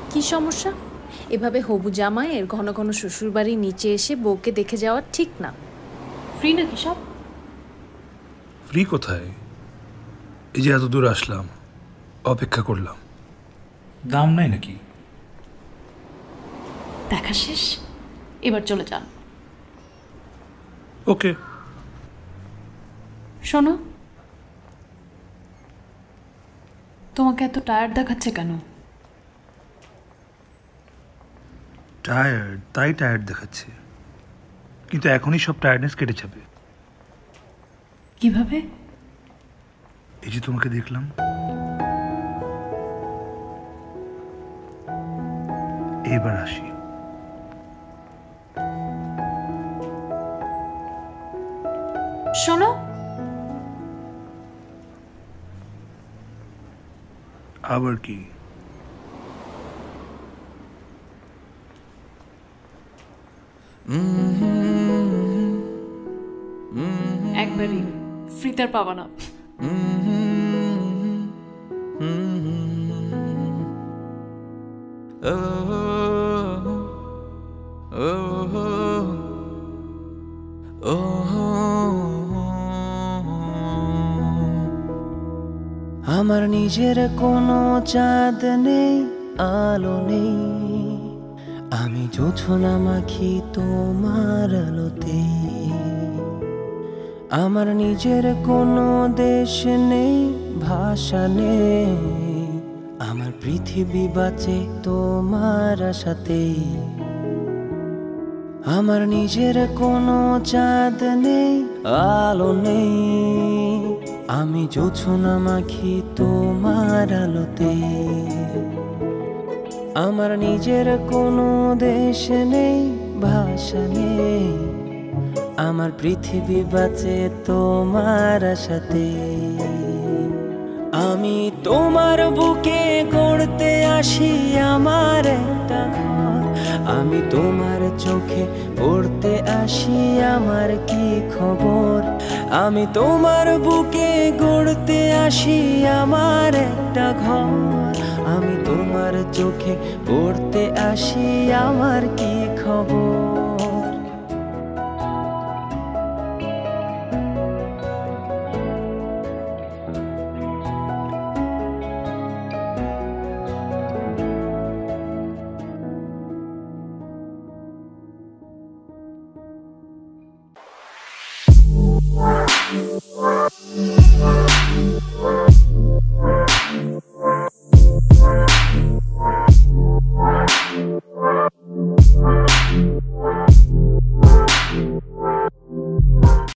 কি সমস্যা? এভাবে হবু জামাইয়ের ঘন ঘন শ্বশুরবাড়ির নিচে এসে বউকে দেখে যাওয়া ঠিক না। ফ্রি নাকি সব? ফ্রি কোথায়? এই যে এত দূর আসলাম, অপেক্ষা করলাম। দাম নাই নাকি? দেখা শেষ, এবার চলে যান। ওকে। শোনো, তোমাকে এত টায়ার্ড দেখাচ্ছে কেন? টায়ার্ড? তাই টায়ার্ড দেখাচ্ছে, কিন্তু এখনই সব টায়ার্ডনেস কেটে যাবে। কিভাবে? এই যে তোমাকে দেখলাম, এবার আসি। শোনো, আবার কি? একবারই ফ্রিতে আর পাবা না। আমার নিজের কোনো চাঁদ নেই, আলো নেই, আমি জোছনা মাখি তোমার আলোতে। আমার নিজের কোনো দেশ নেই, ভাষা নেই, আমার পৃথিবী বাঁচে তোমার সাথে। আমার নিজের কোনো চাঁদ নেই, আলো নেই, আমি জোছনা মাখি তোমার আলোতে। আমার নিজের কোনো দেশ নেই, ভাষা নেই, আমার পৃথিবী বাঁচে তোমার সাথে। আমি তোমার বুকে গড়তে আসি আমার একটা ঘর, আমি তোমার চোখে পড়তে আসি আমার কি খবর। আমি তোমার বুকে গড়তে আসি আমার একটা ঘর, আমি তোমার চোখে পড়তে আসি আমার কি খবর।